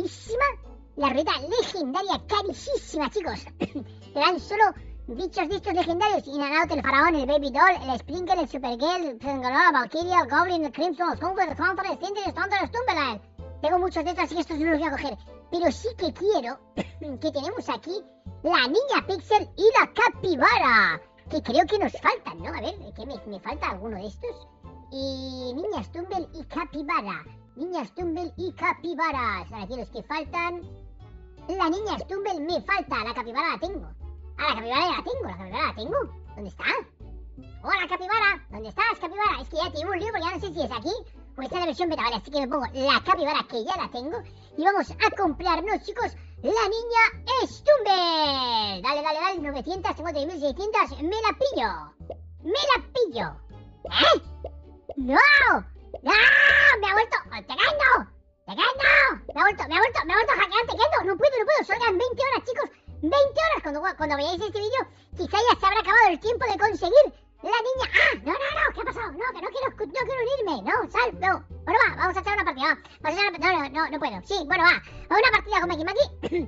carísima. La ruleta legendaria carísima, chicos. Te dan solo bichos de estos legendarios. Inanaut, el faraón, el baby doll, el sprinkle, el supergirl, el la valkyria, el goblin, el crimson, los conquer, el hunter, el cinder, el tonto, el Stumberland. Tengo muchos de estos y estos no los voy a coger. Pero sí que quiero que tenemos aquí la niña Pixel y la capibara. Que creo que nos faltan, ¿no? A ver, ¿qué me falta alguno de estos? Y niña Stumble y capibara. Niña Stumble y capibara. Son aquí los que faltan. La niña Stumble me falta. La capibara la tengo. Ah, la capibara ya la tengo. La capibara la tengo. ¿Dónde está? Hola, capibara. ¿Dónde estás, capibara? Es que ya tengo un libro, ya no sé si es aquí o está en la versión beta. Vale, así que me pongo la capibara que ya la tengo. Y vamos a comprarnos, chicos, la niña Stumble. Dale, dale, dale. 900, tengo 3600. Me la pillo. Me la pillo. ¿Eh? ¡No! ¡No! ¡Me ha vuelto! ¡Tequendo! ¡Tequendo! ¡Me ha vuelto a hackear Tequendo! No puedo, solo quedan 20 horas, chicos. 20 horas. Cuando veáis este vídeo, quizá ya se habrá acabado el tiempo de conseguir la niña. ¡Ah! No, ¿qué ha pasado? No, que no quiero unirme. No, sal, no. Bueno, va, vamos a echar una partida, va. No puedo. Sí, bueno, va. A una partida con Maki Maki.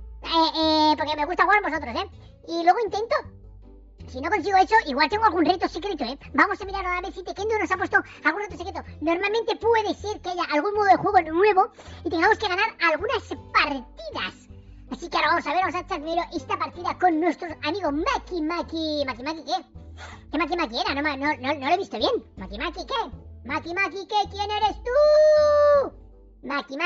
Porque me gusta jugar con vosotros, ¿eh? Y luego intento. Si no consigo eso, igual tengo algún reto secreto, ¿eh? Vamos a mirar ahora a ver si Tequendo nos ha puesto algún reto secreto. Normalmente puede ser que haya algún modo de juego nuevo y tengamos que ganar algunas partidas. Así que ahora vamos a ver, vamos a echar primero esta partida con nuestros amigos Maki Maki. ¿Maki Maki qué? ¿Qué Maki Maki era? No lo he visto bien. ¿Maki Maki qué? ¿Maki Maki qué? ¿Quién eres tú? Maki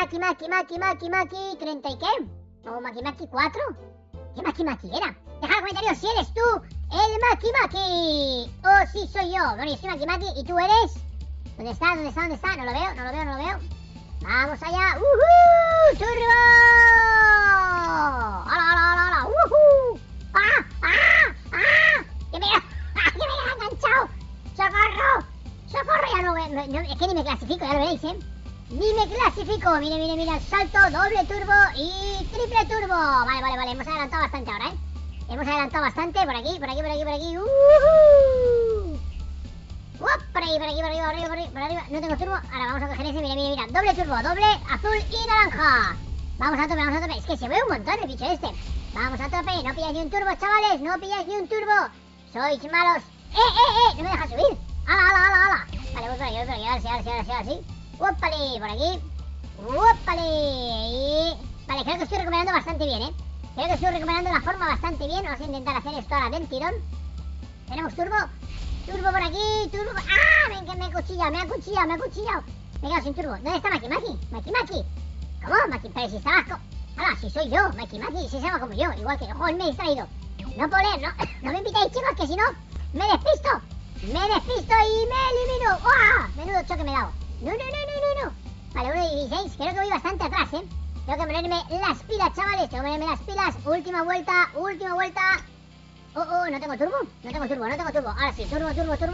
Maki, 30 y qué? ¿O Maki Maki 4? ¿Qué Maki Maki era? Deja en comentarios si eres tú el Maki Maki o si soy yo. Bueno, yo soy Maki Maki y tú eres. ¿Dónde está? No lo veo. Vamos allá. ¡Turbo! ¡Hala! ¡Uhú! ¡Ah! ¡Que me ha enganchado! ¡Socorro! Ya no, es que ni me clasifico, ya lo veréis, ¿eh? Ni me clasifico. Mira, salto, doble turbo y triple turbo. Vale, hemos adelantado bastante ahora, ¿eh? Hemos adelantado bastante, por aquí. Por arriba. No tengo turbo. Ahora vamos a coger ese, mira. Doble turbo, doble, azul y naranja. Vamos a tope. Es que se ve un montón el bicho este. Vamos a tope, no pilláis ni un turbo, chavales. No pilláis ni un turbo. Sois malos. No me deja subir. ¡Hala! Vale, voy por aquí, ahora sí. ¡Úpale! Por aquí. ¡Úpale! Vale, creo que estoy recuperando bastante bien, ¿eh? Creo que estoy recuperando la forma bastante bien. Vamos a intentar hacer esto ahora del tirón. Tenemos turbo. Turbo por aquí. Turbo. ¡Ah! Me ha cuchillado. Me he quedado sin turbo. ¿Dónde está Maki Maki? ¿Cómo? Pero si estabas ¡Hala! Si soy yo. Maki Maki. Si se llama como yo. Igual que yo. Joder, me he distraído. No puedo leer, ¿no? No me invitáis, chicos, que si no, me despisto. Y me elimino. ¡Oh! Menudo choque me he dado. No. Vale, 1:16. Creo que voy bastante atrás, ¿eh? Tengo que ponerme las pilas, chavales. Última vuelta. No tengo turbo. Ahora sí, turbo.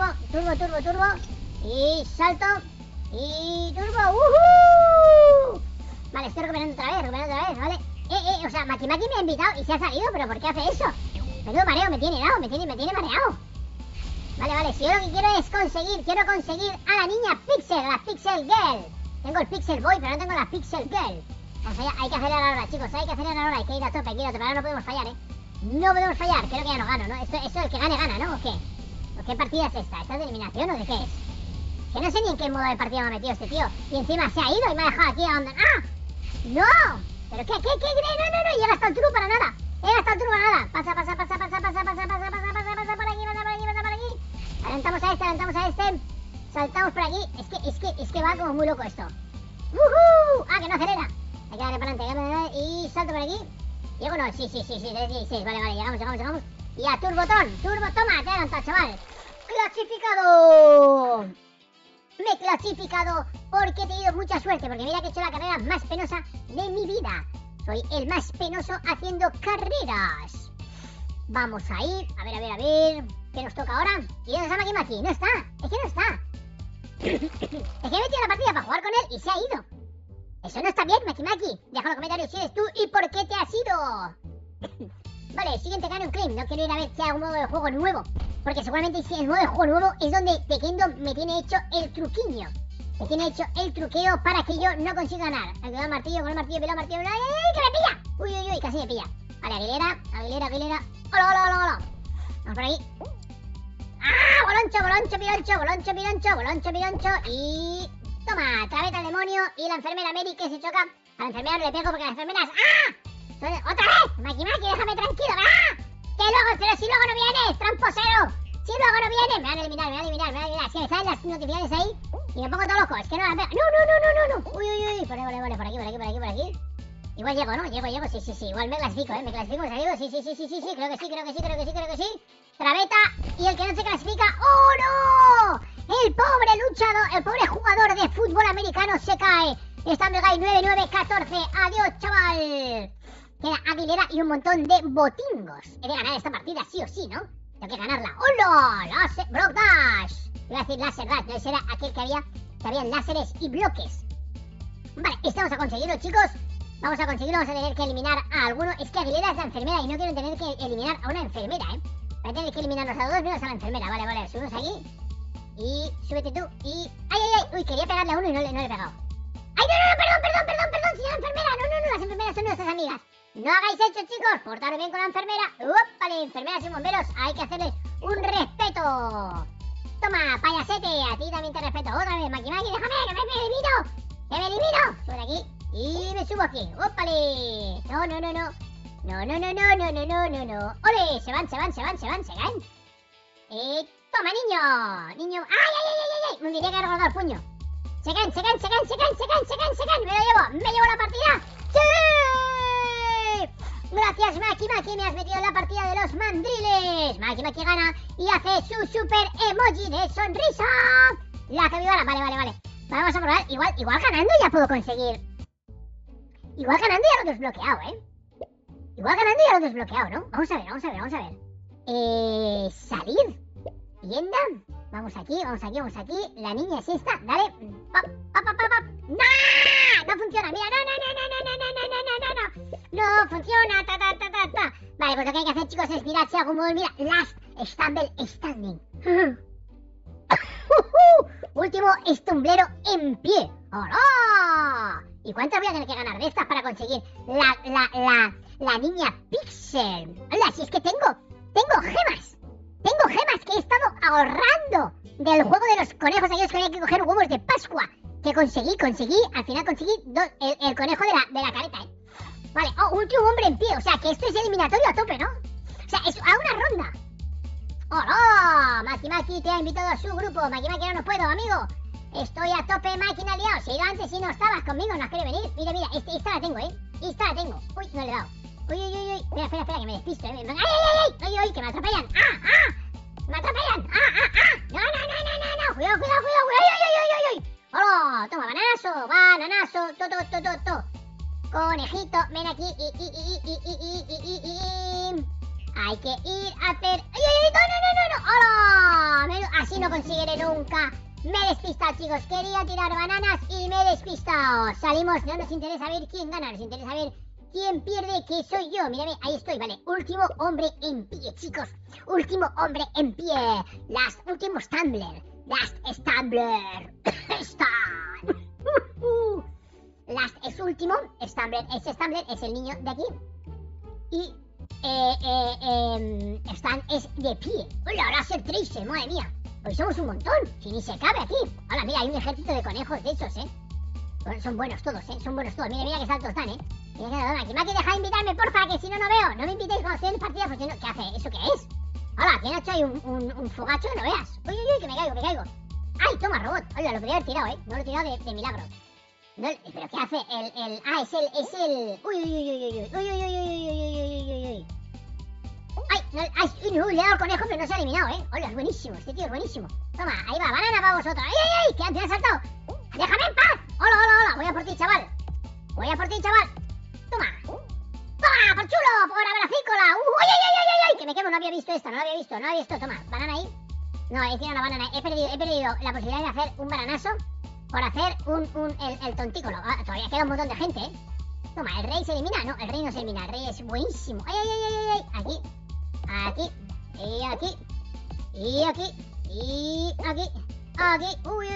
Y salto. Y turbo. Vale, estoy recuperando otra vez, ¿vale? O sea, Maki Maki me ha invitado y se ha salido, pero ¿por qué hace eso? Menudo mareo me tiene dado, me tiene mareado. Vale, si yo lo que quiero es conseguir a la niña Pixel, la Pixel Girl. Tengo el Pixel Boy, pero no tengo la Pixel Girl. Vamos allá, hay que acelerar ahora, chicos, hay que ir a tope, pero ahora no podemos fallar, ¿eh? No podemos fallar, creo que ya no gano, ¿no? Esto el que gane gana, ¿no? ¿O qué? ¿O qué partida es esta? ¿Esta es de eliminación o de qué es? Que no sé ni en qué modo de partida me ha metido este tío. Y encima se ha ido y me ha dejado aquí a donde... ¡Ah! ¡No! ¿Pero qué? No, llega hasta el turbo para nada. Pasa por aquí. Adelantamos a este. Saltamos por aquí. Es que va como muy loco esto. Que no acelera. Hay que darle para adelante. Y salto por aquí. Llego, no, sí, 3:16. Vale, llegamos. Y a turbotón. Toma, te he adelantado, chaval. ¡Clasificado! Me he clasificado porque he tenido mucha suerte. Porque mira que he hecho la carrera más penosa de mi vida. Soy el más penoso haciendo carreras. Vamos a ir. A ver. ¿Qué nos toca ahora? ¿Y dónde está Maki Maki? No está. Es que no está. Es que he metido la partida para jugar con él y se ha ido. Eso no está bien, Maki Maki. Deja en los comentarios si eres tú y por qué te has ido. Vale, siguiente Canyon Claim. No quiero ir a ver si hay un modo de juego nuevo. Porque seguramente si el modo de juego nuevo es donde Tequendo me tiene hecho el truquiño. ¿De quién he hecho el truqueo para que yo no consiga ganar? Con el martillo, pelado, martillo. ¡Ay, que me pilla! Uy, casi me pilla. Vale, Aguilera. Hola. Vamos por aquí. ¡Ah! Boloncho, pironcho. Y... toma, traveta al demonio. Y la enfermera Mary que se choca. A la enfermera no le pego porque las enfermeras... ¡ah! ¡Otra vez! Maki, déjame tranquilo. ¡Ah! ¡Que luego, pero si luego no vienes, tramposero! Si luego no vienes, me van a eliminar. Es que me salen las notificaciones ahí y me pongo todo loco. Es que no las veo. No. Uy. Vale, por aquí. Igual llego, ¿no? Llego, sí. Igual me clasifico, ¿eh? Sí. Creo que sí. Traveta y el que no se clasifica... ¡oh, no! El pobre luchador, el pobre jugador de fútbol americano se cae. Está en Guy 9914. Adiós, chaval. Queda Aguilera y un montón de botingos. He de ganar esta partida sí o sí, ¿no? Tengo que ganarla. ¡hola! Brock Dash. Iba a decir Laser Dash, no, ese era aquel que habían láseres y bloques. Vale, vamos a conseguirlo, chicos. Vamos a tener que eliminar a alguno. Es que Aguilera es la enfermera y no quiero tener que eliminar a una enfermera, ¿eh? Voy a tener que eliminarnos a dos menos a la enfermera. Vale, subimos aquí. Y súbete tú. Y... ¡ay! Uy, quería pegarle a uno y no le he pegado. ¡ay, no! Señora enfermera. No, las enfermeras son nuestras amigas. No hagáis eso, chicos. Portaros bien con la enfermera. Vale, enfermeras y bomberos. Hay que hacerles un respeto. Toma, payasete. A ti también te respeto. Otra vez, Maki, déjame, que me elimino. Sube aquí. Y me subo aquí. ¡ópale! No. ¡Ole! Se van. Toma, niño. ¡Ay! Me diría que he recordado el puño. Se caen. Me lo llevo la partida. ¡sí! Gracias, Maki, me has metido en la partida de los mandriles. Maki gana y hace su super emoji de sonrisa. La capibara, vale. Vamos a probar. Igual ganando ya puedo conseguir. Igual ganando ya lo he desbloqueado, ¿eh? ¿no? Vamos a ver. Salir. Tienda. Vamos aquí. La niña es esta. Dale. ¡No! No funciona. Mira, no funciona. Vale, pues lo que hay que hacer, chicos, es mirar si algún modo. Mira, Last Stumble Standing. Último estumblero en pie. ¡Hola! ¿Y cuántas voy a tener que ganar de estas para conseguir la niña Pixel? Hola, si es que tengo gemas. Tengo gemas que he estado ahorrando del juego de los conejos, aquellos que había que coger huevos de Pascua. Que conseguí, al final conseguí el conejo de la careta, ¿eh? Vale, último hombre en pie, o sea que esto es eliminatorio a tope, ¿no? O sea, es a una ronda. ¡hola! Maki te ha invitado a su grupo. Maki, no puedo, amigo. Estoy a tope, máquina liado. Se ha ido antes y no estabas conmigo, no has querido venir. Mira, esta la tengo, ¿eh? Uy, no le he dado. Uy. Espera, que me despisto, ¿eh? ¡Ay! Que me atropellan. ¡Me atropellan! No. Cuidado. ¡Ay! ¡hola! Toma, bananazo. Conejito, ven aquí. Hay que ir a hacer... ¡ay! ¡No! ¡hola! Así no conseguiré nunca. Me he despistado, chicos. Quería tirar bananas y me he despistado. Salimos. No nos interesa ver quién gana. Nos interesa ver quién pierde, que soy yo. Mírame, ahí estoy, vale. Último hombre en pie, chicos. Último hombre en pie. Último Stumbler. Last Stumbler. Last es último. Stumbler. Ese Stumbler es el niño de aquí. Y... Stan es de pie. ¡Hola, ahora ser Tracer! ¡Madre mía! Hoy somos un montón, si ni se cabe aquí. Hola, mira, hay un ejército de conejos de esos, ¿eh? Bueno, son buenos todos, ¿eh? Mira qué saltos dan, ¿eh? Mira que Maki, deja de invitarme, porfa, que si no, no veo. No me invitéis cuando estoy en partida, porque no... ¿Qué hace? ¿Eso qué es? Hola, ¿quién ha hecho ahí un fogacho? No veas. Uy, que me caigo. ¡Ay, toma, robot! Hola, lo podría haber tirado, ¿eh? No lo he tirado de milagro. No, ¿pero qué hace? Es el... Uy. No, le he dado al conejo, pero no se ha eliminado, ¿eh? Hola, es buenísimo, este tío es buenísimo. Toma, ahí va, banana para vosotros. ¡Ay! Que antes ha saltado. ¡Déjame en paz! Hola, voy a por ti, chaval. Toma, por chulo, por abracícola. ¡Uy! Que me quemo, no había visto esta, Toma, banana ahí. No, he tirado la banana, he perdido la posibilidad de hacer un bananazo por hacer el tontículo. Todavía queda un montón de gente, ¿eh? Toma, ¿el rey se elimina? No, el rey no se elimina, el rey es buenísimo. ¡Ay! Aquí. Y aquí. Uy.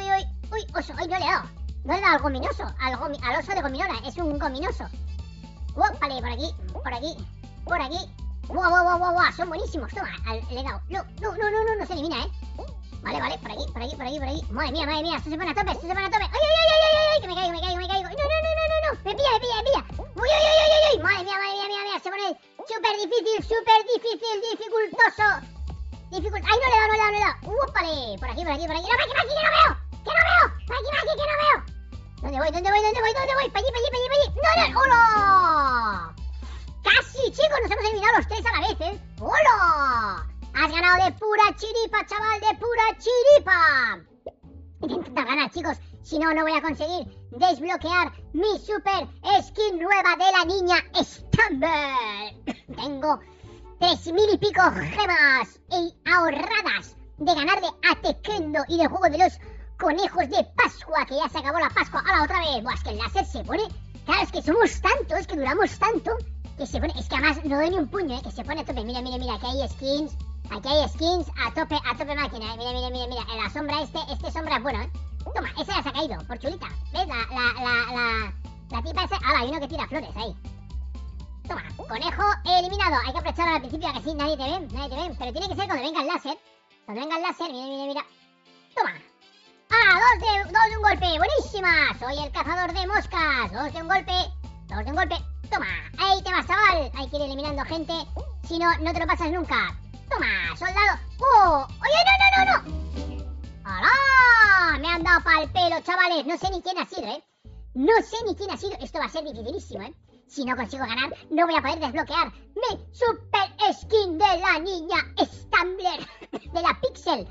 Uy, oso, no le he dado. No le he dado al gominoso, al oso de gominola, es un gominoso. Vale, por aquí, por aquí, por aquí. Guau, son buenísimos, toma, le he dado. No se elimina, Vale, por aquí. Madre mía, esto se pone a tope. ¡Ay, que me caigo! No, me pilla. Uy, madre mía, se pone súper difícil, dificultoso. ¡Ay, no le he dado! Vale, por aquí. ¡No, que no veo! ¡Por aquí, que no veo! ¿Dónde voy? ¡Para allí! ¡No! ¡Hola! ¡Casi, chicos! Nos hemos eliminado los tres a la vez, ¡Hola! Has ganado de pura chiripa, chaval, de pura chiripa. Intentar ganar, chicos. Si no, no voy a conseguir desbloquear mi super skin nueva de la niña Stumble. Tengo 3000 y pico gemas ahorradas de ganarle a Tekendo y del juego de los conejos de Pascua, que ya se acabó la Pascua. Ahora otra vez. Buah, es que el láser se pone... Claro, es que somos tantos, que duramos tanto, que se pone... Es que además no doy ni un puño, que se pone a tope. Mira, aquí hay skins. Aquí hay skins a tope máquina, Mira. En la sombra este sombra es bueno, Toma, ese ya se ha caído, por chulita. ¿Ves? La tipa esa... Ahora hay uno que tira flores ahí. Toma, conejo eliminado. Hay que aprovecharlo al principio, que sí, nadie te ve. Pero tiene que ser cuando venga el láser. Mira. Toma. Dos de un golpe, buenísima. Soy el cazador de moscas. Dos de un golpe. Toma, ahí te vas, chaval. Hay que ir eliminando gente. Si no, no te lo pasas nunca. Toma, soldado. ¡Oye, no! ¡Hala! Me han dado pa'l pelo, chavales. No sé ni quién ha sido, Esto va a ser dificilísimo, Si no consigo ganar, no voy a poder desbloquear mi super skin de la niña Stumbler. De la Pixel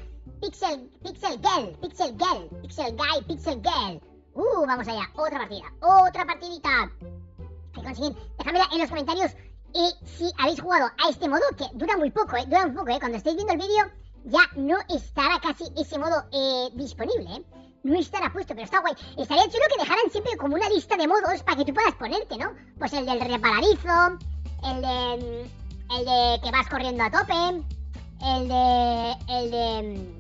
Girl. Vamos allá. Otra partidita. Hay que conseguir. Dejadmela en los comentarios. Y si habéis jugado a este modo, que dura muy poco, Cuando estéis viendo el vídeo, ya no estará casi ese modo disponible, No estará puesto, pero está guay. Estaría chulo que dejaran siempre como una lista de modos para que tú puedas ponerte, ¿no? Pues el del reparadizo, el de que vas corriendo a tope, el de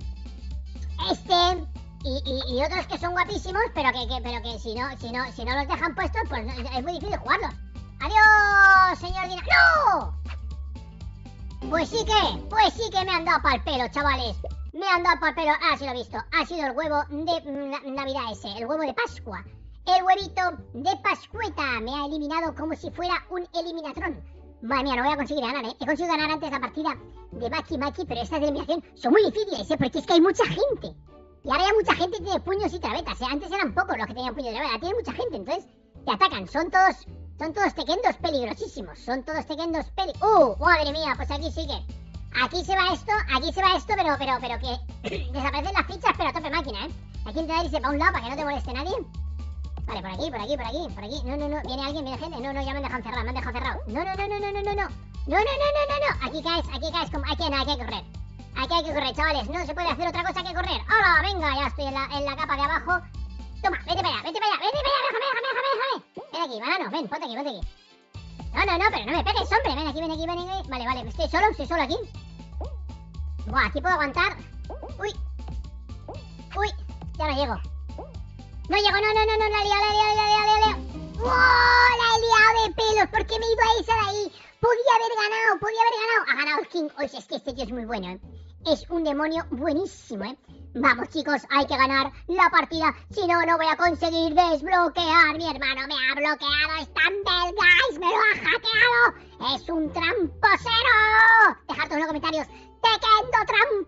y otros que son guapísimos, pero que si no los dejan puestos, pues es muy difícil jugarlos. ¡Adiós, señor Dina! ¡No! Pues sí que me han dado pa'l pelo, chavales. Sí lo he visto. Ha sido el huevo de Navidad ese, el huevo de Pascua. El huevito de Pascueta. Me ha eliminado como si fuera un eliminatrón. Madre mía, no voy a conseguir ganar, He conseguido ganar antes la partida de Maki, pero estas de eliminación son muy difíciles, Porque es que hay mucha gente. Y ahora ya mucha gente tiene puños y trabetas, Antes eran pocos los que tenían puños y trabetas. Ahora tiene mucha gente, entonces te atacan. Son todos tekendos peligrosísimos. Madre mía, pues aquí sigue. Aquí se va esto, pero que desaparecen las fichas, pero a tope máquina, Hay que intentar irse para un lado para que no te moleste nadie. Vale, por aquí. No, viene alguien, viene gente. No, ya me han dejado cerrado. No. Aquí caes como... Aquí hay que correr. Aquí hay que correr, chavales. No se puede hacer otra cosa que correr. ¡Hola! Venga, ya estoy en la capa de abajo. Toma, vete para allá. Déjame. Ven aquí, banano, ven, ponte aquí. No, pero no me pegues, hombre. Ven aquí. Vale, estoy solo aquí. Buah, aquí puedo aguantar. Uy, ya no llego. No, la he liado. ¡Wow! La he liado de pelos, porque me he ido a esa de ahí. Podía haber ganado. Ha ganado el King. Oye, es que este tío es muy bueno, Es un demonio buenísimo, Vamos, chicos, hay que ganar la partida. Si no, no voy a conseguir desbloquear. Mi hermano me ha bloqueado. Stumble, guys, me lo ha hackeado. Es un tramposero. Dejad todos en los comentarios. Tekendo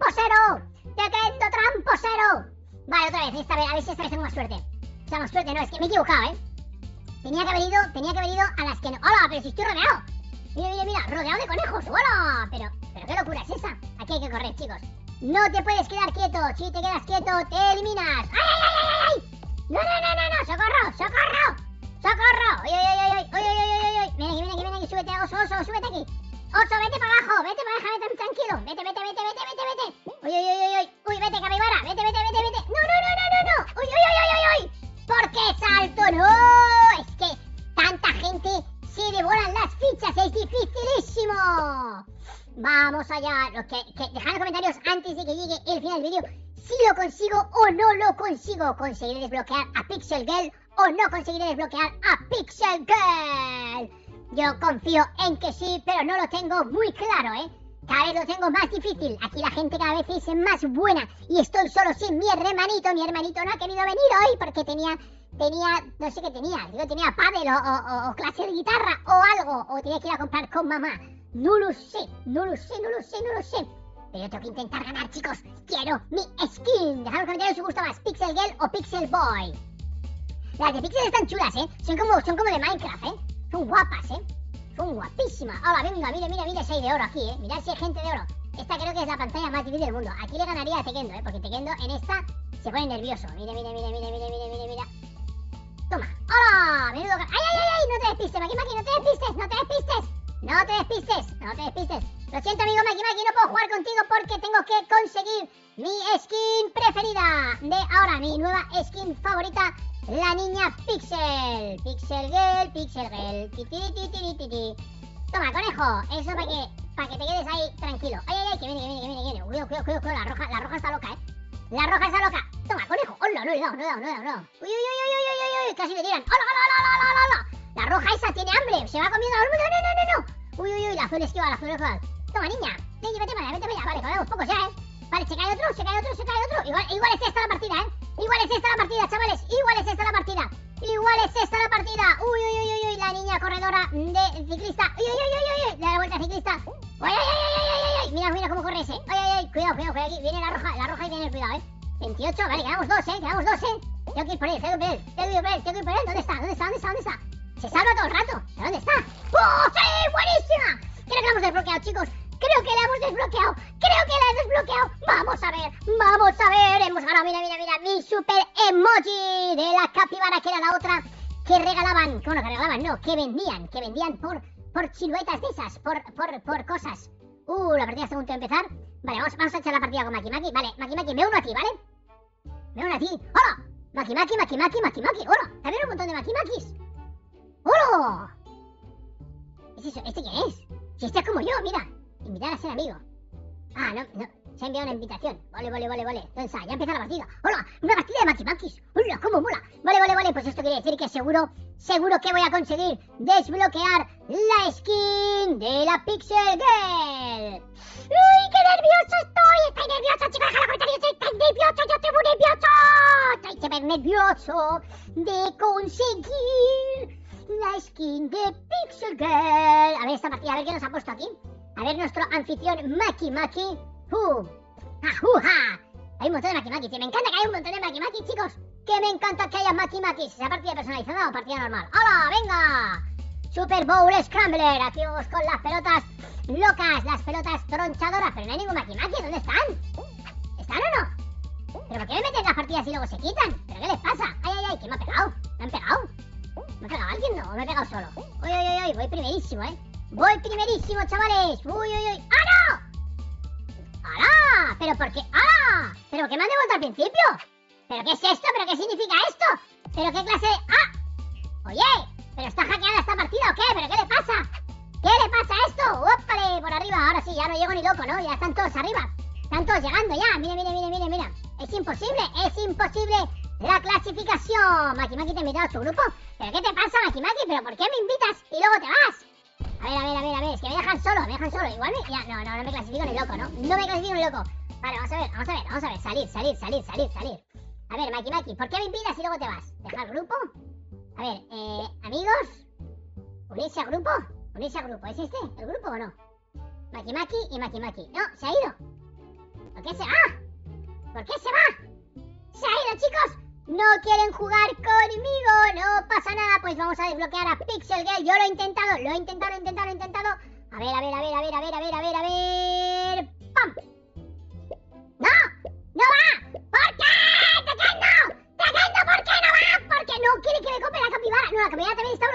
tramposero. Vale, otra vez, a ver si esta vez tengo más suerte. O sea, más suerte, no, es que me he equivocado, Tenía que haber ido a las que no. ¡Hola! Pero si estoy rodeado. Mira, rodeado de conejos. ¡Hola! Pero qué locura es esa. Aquí hay que correr, chicos. No te puedes quedar quieto. Si te quedas quieto, te eliminas. ¡Ay! No. ¡Socorro! ¡Ay! Ven aquí, súbete, oso, súbete aquí. Oso, vete para abajo, déjame tan tranquilo. Vete. Uy, vete, capibara, vete. No. Uy. ¿Por qué salto? No, es que tanta gente se devoran las fichas, es dificilísimo. Vamos allá. Los que dejad en los comentarios antes de que llegue el final del vídeo si lo consigo o no lo consigo. ¿Conseguiré desbloquear a Pixel Girl o no conseguiré desbloquear a Pixel Girl? Yo confío en que sí, pero no lo tengo muy claro, ¿eh? Cada vez lo tengo más difícil. Aquí la gente cada vez es más buena. Y estoy solo sin mi hermanito. Mi hermanito no ha querido venir hoy porque tenía, no sé qué tenía. Digo, tenía pádel o clase de guitarra o algo. O tenía que ir a comprar con mamá. No lo sé. Pero yo tengo que intentar ganar, chicos. Quiero mi skin. Dejad en los comentarios si os gusta más Pixel Girl o Pixel Boy. Las de Pixel están chulas, ¿eh? Son como de Minecraft, ¿eh? Son guapas, ¿eh? Son guapísimas. Ahora, venga, mira si hay de oro aquí, ¿eh? Mirad si hay gente de oro. Esta creo que es la pantalla más difícil del mundo. Aquí le ganaría a Tekendo, ¿eh? Porque Tekendo en esta se pone nervioso. Mira. Toma. ¡Hola! Menudo... ¡Ay! No te despistes, Maki, no te despistes. Lo siento, amigo Maki, no puedo jugar contigo porque tengo que conseguir mi skin preferida de ahora. Mi nueva skin favorita. La niña Pixel. Pixel Girl. Titi. Toma, conejo. Eso para que te quedes ahí tranquilo. Ay, que viene. Cuidado. La roja está loca, ¿eh? La roja está loca. Toma, conejo. Hola, no le he dado. Uy. Casi le tiran. Hola. La roja esa tiene hambre. Se va comiendo a todo el mundo. No. Uy. La azul esquiva. Toma, niña. Vete para allá. Vale, quedamos pocos ya, ¿eh? Vale, se cae otro. Igual es esta la partida, ¿eh? Igual es esta la partida. Uy. La niña corredora de ciclista. Uy. Le da la vuelta al ciclista. Uy. Mira cómo corre ese. Ay. Cuidado aquí. Viene la roja y viene el cuidado, ¿eh? 28. Vale, quedamos dos, ¿eh? Tengo que ir por él. ¿Dónde está? Se salva todo el rato. ¿De dónde está? ¡Oh, sí! ¡Buenísima! Creo que la hemos desbloqueado, chicos. Creo que la he desbloqueado. Vamos a ver. Hemos ganado. Mira. Mi super emoji de la capibara, que era la otra que regalaban. Bueno, que regalaban, no. Que vendían por siluetas de esas. Por cosas. La partida está a punto de empezar. Vale, vamos a echar la partida con Maki. Vale, Maki, me uno a ti, ¿vale? ¡Hola! Maki. ¡Hola! También un montón de Makis. ¡Hola! ¿Es eso? ¿Este quién es? Si este es como yo, mira. Invitar a ser amigo. Ah, no. Se ha enviado una invitación. Vale. ¿Dónde está? Ya empieza la partida. ¡Hola! ¡Una partida de Makis! ¡Hola! ¡Cómo mola! Vale. Pues esto quiere decir que seguro que voy a conseguir desbloquear la skin de la Pixel Girl. ¡Uy, qué nervioso estoy! ¡Estoy nervioso, chicos! ¡Déjalo en los comentarios! ¡Estoy nervioso! ¡Yo estoy muy nervioso! ¡Estoy súper nervioso de conseguir la skin de Pixel Girl! A ver esta partida, a ver qué nos ha puesto aquí. A ver nuestro anfitrión Maki. ¡Ajuja! Hay un montón de Maki. Me encanta que haya un montón de Maki, chicos. Que me encanta que haya Maki. ¿Esa partida personalizada o partida normal? ¡Hola! ¡Venga! Super Bowl Scrambler. Aquí vamos con las pelotas locas, las pelotas tronchadoras. Pero no hay ningún Maki. ¿Dónde están? ¿Están o no? ¿Pero por qué me meten las partidas y luego se quitan? ¿Pero qué les pasa? ¡Ay! ¿Quién me ha pegado? ¿Me han pegado? ¿Me ha pegado alguien? No, me he pegado solo. ¡Uy! Voy primerísimo, ¿eh? Chavales. ¡Uy! ¡Ah, no! ¡Hala! ¿Pero por qué? ¡Hala! ¿Pero qué me han devuelto al principio? ¿Pero qué es esto? ¿Pero qué significa esto? ¿Pero qué clase de...? ¡Ah! Oye, ¿pero está hackeada esta partida o qué? ¿Pero qué le pasa? ¿Qué le pasa a esto? ¡Ópale! Por arriba, ahora sí, ya no llego ni loco, ¿no? Ya están todos arriba. Están todos llegando ya. Mira. Es imposible la clasificación. Maki, ¿te ha invitado a tu grupo? ¿Pero qué te pasa, Maki? ¿Pero por qué me invitas y luego te vas? A ver, es que me dejan solo. Igual no me clasifico ni loco, ¿no? No me clasifico ni loco. Vale, vamos a ver. Salir. A ver, Maki, ¿por qué me invitas y luego te vas? ¿Dejar grupo? A ver, amigos. ¿Unirse a grupo? ¿Es este el grupo o no? Maki y Maki. No, se ha ido. ¿Por qué se va? ¡Se ha ido, chicos! No quieren jugar conmigo, no pasa nada, pues vamos a desbloquear a Pixel Girl. Yo lo he intentado. A ver. ¡Pam! ¡No va! ¿Por qué? ¡Tekendo! ¿Por qué no va? Porque no quiere que me compre la capibara. No, la capibara también está